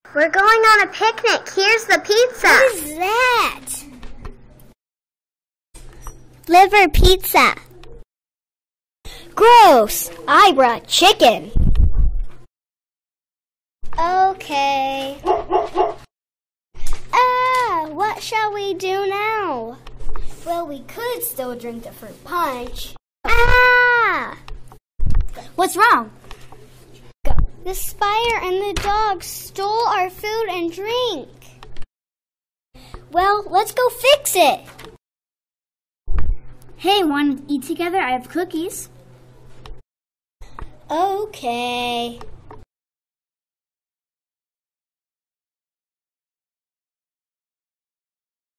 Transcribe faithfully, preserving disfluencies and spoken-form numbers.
We're going on a picnic. Here's the pizza. What is that? Liver pizza. Gross! I brought chicken. Okay. Ah, what shall we do now? Well, we could still drink the fruit punch. Ah! What's wrong? The spider and the dog stole our food and drink. Well, let's go fix it. Hey, want to eat together? I have cookies. Okay.